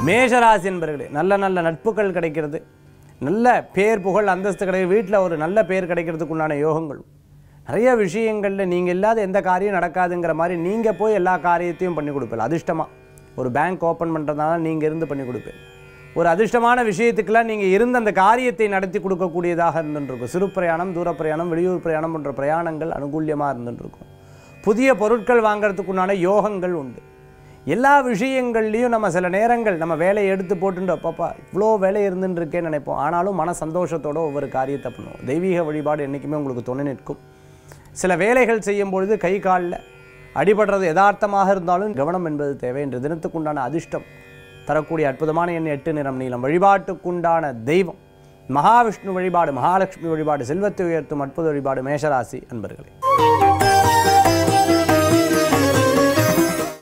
மேஷராசி என்பர்களே, நல்ல நல்ல நட்புகள் கிடைக்கிறது, நல்ல பேர் புகழ் அந்தஸ்து கிடைக்கிறது, வீட்டில் ஒரு நல்ல பேர் கிடைக்கிறதுக்கு உண்டான யோகங்கள். நிறைய விஷயங்களில் நீங்கள் இல்லாத எந்த காரியம் நடக்காதுங்கிற மாதிரி நீங்கள் போய் எல்லா காரியத்தையும் பண்ணி கொடுப்பீங்க. அதிர்ஷ்டமாக ஒரு பேங்க் ஓப்பன் பண்ணுறதுனால நீங்கள் இருந்து பண்ணி கொடுப்பீங்க. ஒரு அதிர்ஷ்டமான விஷயத்துக்கெல்லாம் நீங்கள் இருந்து அந்த காரியத்தை நடத்தி கொடுக்கக்கூடியதாக இருந்துருக்கும். சிறு பிரயாணம், தூர பிரயாணம், வெளியூர் பிரயாணம் போன்ற பிரயாணங்கள் அனுகூல்யமாக இருந்துருக்கும். புதிய பொருட்கள் வாங்கிறதுக்குண்டான யோகங்கள் உண்டு. எல்லா விஷயங்கள்லையும் நம்ம சில நேரங்கள் நம்ம வேலையை எடுத்து போட்டுட்டு அப்பப்பா இவ்வளோ வேலை இருந்துருக்கேன்னு நினைப்போம். ஆனாலும் மன சந்தோஷத்தோடு ஒவ்வொரு காரியத்தை பண்ணுவோம். தெய்வீக வழிபாடு என்றைக்குமே உங்களுக்கு துணை நிற்கும். சில வேலைகள் செய்யும் பொழுது கை காலில் அடிபடுறது யதார்த்தமாக இருந்தாலும் கவனம் என்பது தேவை. இன்று தினத்துக்குண்டான அதிர்ஷ்டம் தரக்கூடிய அற்புதமான எண் 8, நிறம் நீலம். வழிபாட்டுக்குண்டான தெய்வம் மகாவிஷ்ணு வழிபாடு, மகாலட்சுமி வழிபாடு, செல்வத்தை உயர்த்தும் அற்புத வழிபாடு. மேஷராசி அன்பர்களே.